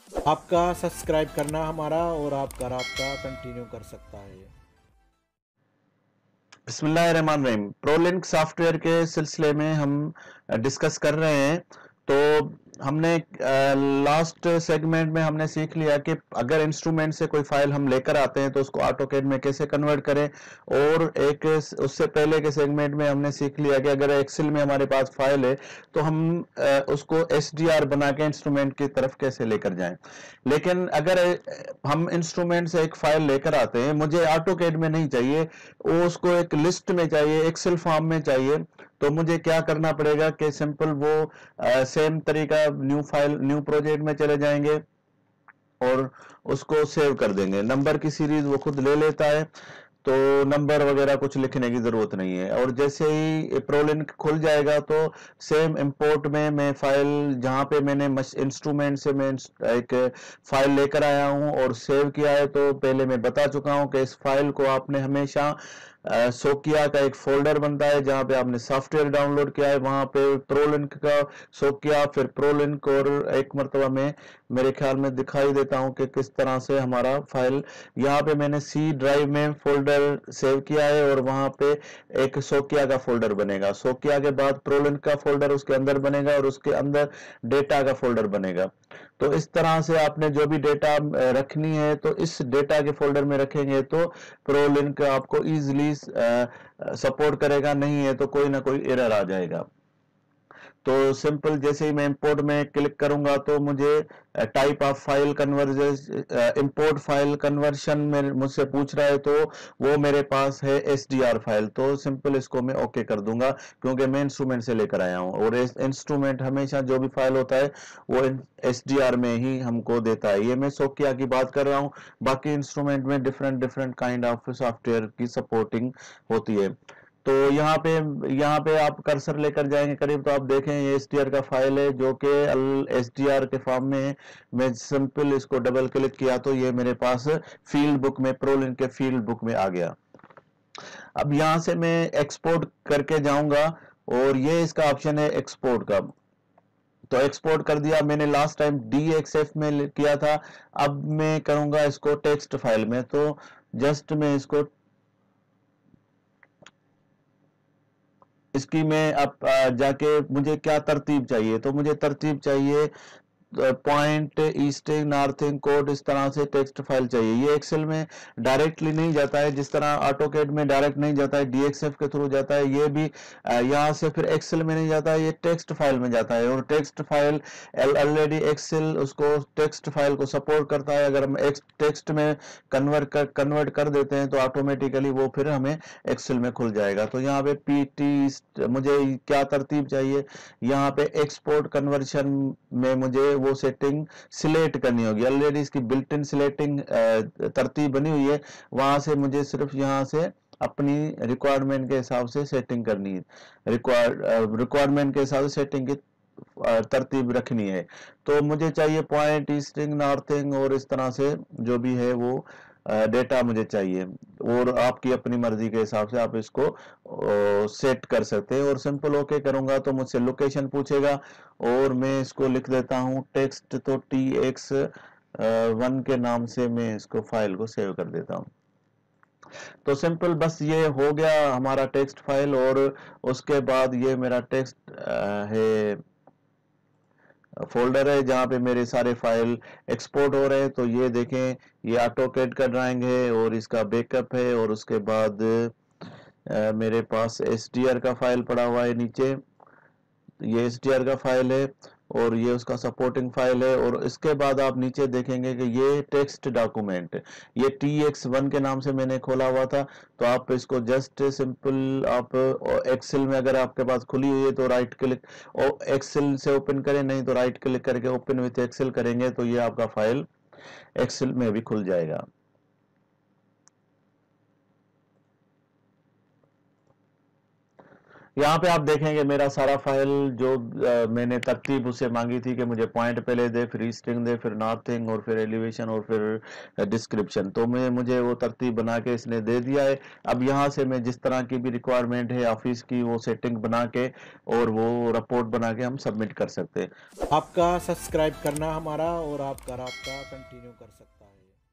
आपका सब्सक्राइब करना हमारा और आपका राब्ता कंटिन्यू कर सकता है। बिस्मिल्लाहिर्रहमानिर्रहीम। प्रोलिंक सॉफ्टवेयर के सिलसिले में हम डिस्कस कर रहे हैं। तो हमने लास्ट सेगमेंट में हमने सीख लिया कि अगर इंस्ट्रूमेंट से कोई फाइल हम लेकर आते हैं तो उसको ऑटोकैड में कैसे कन्वर्ट करें, और एक उससे पहले के सेगमेंट में हमने सीख लिया कि अगर एक्सेल में हमारे पास फाइल है तो हम उसको एसडीआर बना के इंस्ट्रूमेंट की तरफ कैसे लेकर जाएं। लेकिन अगर हम इंस्ट्रूमेंट से एक फाइल लेकर आते हैं, मुझे ऑटोकैड में नहीं चाहिए, वो उसको एक लिस्ट में चाहिए, एक्सेल फॉर्म में चाहिए, तो मुझे क्या करना पड़ेगा कि सिंपल वो सेम तरीका न्यू फाइल न्यू प्रोजेक्ट में चले जाएंगे और उसको सेव कर देंगे। नंबर की सीरीज वो खुद ले लेता है, तो नंबर वगैरह कुछ लिखने की जरूरत नहीं है। और जैसे ही प्रोलिंक खुल जाएगा तो सेम इंपोर्ट में मैं फाइल जहां पे मैंने इंस्ट्रूमेंट से मैं एक फाइल लेकर आया हूं और सेव किया है, तो पहले मैं बता चुका हूं कि इस फाइल को आपने हमेशा सोकिया का एक फोल्डर बनता है जहां पे आपने सॉफ्टवेयर डाउनलोड किया है, वहां पे प्रोलिंक का सोकिया, फिर प्रोलिंक, और एक मरतबा में मेरे ख्याल में दिखाई देता हूं कि किस तरह से हमारा फाइल यहाँ पे मैंने सी ड्राइव में फोल्डर सेव किया है और वहां पे एक सोकिया का फोल्डर बनेगा। सोकिया के बाद प्रोलिंक का फोल्डर उसके अंदर बनेगा और उसके अंदर डेटा का फोल्डर बनेगा। तो इस तरह से आपने जो भी डेटा रखनी है तो इस डेटा के फोल्डर में रखेंगे तो प्रोलिंक आपको इजीली सपोर्ट करेगा, नहीं है तो कोई ना कोई एरर आ जाएगा। तो सिंपल जैसे ही मैं इंपोर्ट में क्लिक करूंगा तो मुझे type of file conversion import file conversion में मुझसे पूछ रहा है, तो वो मेरे पास है एसडीआर फाइल। तो सिंपल इसको मैं ओके कर दूंगा क्योंकि मैं इंस्ट्रूमेंट से लेकर आया हूं और इंस्ट्रूमेंट हमेशा जो भी फाइल होता है वो एसडीआर में ही हमको देता है। ये मैं सोकिया की बात कर रहा हूं, बाकी इंस्ट्रूमेंट में different different kind of software की सपोर्टिंग होती है। तो यहाँ पे आप कर्सर लेकर जाएंगे करीब, तो आप देखें ये एसटीआर का फाइल है जो कि एसटीआर के फॉर्म में है। मैं सिंपल इसको डबल क्लिक किया तो ये मेरे पास फील्ड बुक में, प्रोलिंक के फील्ड बुक में आ गया। अब यहाँ से मैं एक्सपोर्ट करके जाऊंगा और ये इसका ऑप्शन है एक्सपोर्ट का। तो एक्सपोर्ट कर दिया मैंने, लास्ट टाइम डीएक्सएफ में किया था, अब मैं करूंगा इसको टेक्स्ट फाइल में। तो जस्ट मैं इसको इसकी मैं अब जाके मुझे क्या तरतीब चाहिए, तो मुझे तरतीब चाहिए पॉइंट, ईस्टिंग, नॉर्थिंग, कोड, इस तरह से टेक्स्ट फाइल चाहिए। ये एक्सेल में डायरेक्टली नहीं जाता है, जिस तरह ऑटोकैड में डायरेक्ट नहीं जाता है, डीएक्सएफ के थ्रू जाता है। ये भी यहाँ से फिर एक्सेल में नहीं जाता है, ये टेक्स्ट फाइल में जाता है। और टेक्स्ट फाइल ऑलरेडी एक्सेल उसको टेक्स्ट फाइल को सपोर्ट करता है। अगर हम टेक्स्ट में कन्वर्ट कर देते हैं तो ऑटोमेटिकली वो फिर हमें एक्सेल में खुल जाएगा। तो यहाँ पे पीटी मुझे क्या तरतीब चाहिए, यहाँ पे एक्सपोर्ट कन्वर्शन में मुझे वो सेटिंग सिलेक्ट करनी होगी। ऑलरेडी इसकी बिल्ट इन सिलेक्टिंग तरतीब बनी हुई है, वहां से मुझे सिर्फ यहाँ से अपनी रिक्वायरमेंट के हिसाब से सेटिंग करनी है, रिक्वायरमेंट के हिसाब से सेटिंग की तरतीब रखनी है। तो मुझे चाहिए पॉइंट, ईस्टिंग, नॉर्थिंग, और इस तरह से जो भी है वो डेटा मुझे चाहिए। और आपकी अपनी मर्जी के हिसाब से आप इसको सेट कर सकते हैं। और सिंपल ओके करूंगा तो मुझसे लोकेशन पूछेगा और मैं इसको लिख देता हूं टेक्स्ट, तो TX1 के नाम से मैं इसको फाइल को सेव कर देता हूं। तो सिंपल बस ये हो गया हमारा टेक्स्ट फाइल। और उसके बाद ये मेरा टेक्स्ट है फोल्डर है जहाँ पे मेरे सारे फाइल एक्सपोर्ट हो रहे हैं। तो ये देखें, ये ऑटोकैड का ड्राइंग है और इसका बैकअप है, और उसके बाद मेरे पास एसटीआर का फाइल पड़ा हुआ है नीचे। ये एसटीआर का फाइल है और ये उसका सपोर्टिंग फाइल है। और इसके बाद आप नीचे देखेंगे कि ये टेक्स्ट डॉक्यूमेंट, ये TX1 के नाम से मैंने खोला हुआ था। तो आप इसको जस्ट सिंपल आप एक्सेल में अगर आपके पास खुली हुई है तो राइट क्लिक एक्सेल से ओपन करें, नहीं तो राइट क्लिक करके ओपन विथ एक्सेल करेंगे तो ये आपका फाइल एक्सेल में भी खुल जाएगा। यहाँ पे आप देखेंगे मेरा सारा फाइल जो मैंने तरतीब उससे मांगी थी कि मुझे पॉइंट पहले दे, फिर ईस्टिंग दे, फिर नॉर्थिंग, और फिर एलिवेशन, और फिर डिस्क्रिप्शन। तो मैं मुझे वो तरतीब बना के इसने दे दिया है। अब यहाँ से मैं जिस तरह की भी रिक्वायरमेंट है ऑफिस की, वो सेटिंग बना के और वो रिपोर्ट बना के हम सबमिट कर सकते हैं। आपका सब्सक्राइब करना हमारा और आपका राब्ता कंटिन्यू कर सकता है।